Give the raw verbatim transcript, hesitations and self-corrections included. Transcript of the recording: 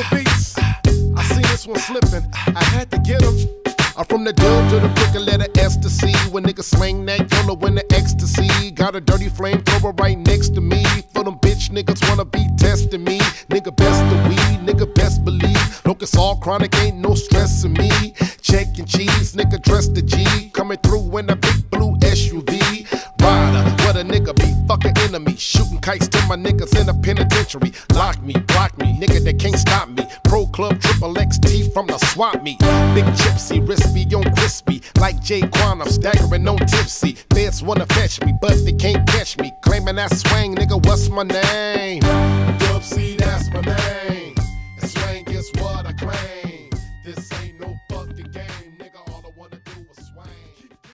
beats. I seen this one slipping, I had to get him. I'm from the dub to the crooked letter S to C. When niggas slang that yellow in the ecstasy. Got a dirty flamethrower right next to me. For them bitch niggas wanna be testing me. Nigga best to weed, nigga best believe. Look, it's all chronic, ain't no stress in me. Check and cheese, nigga dress the G. Coming through in a big blue S U V. Rider, what a nigga be, fuck an enemy. Shooting kites to my niggas in the penitentiary. Lock me, block me, nigga they can't stop me. Pro Club, triple X T from the swap meet. Big gypsy, crispy on crispy. Like Jay Quan, I'm staggering on tipsy. Feds wanna fetch me, but they can't catch me. Claiming that swang, nigga, what's my name? Dub C, that's my name. And swang, guess what?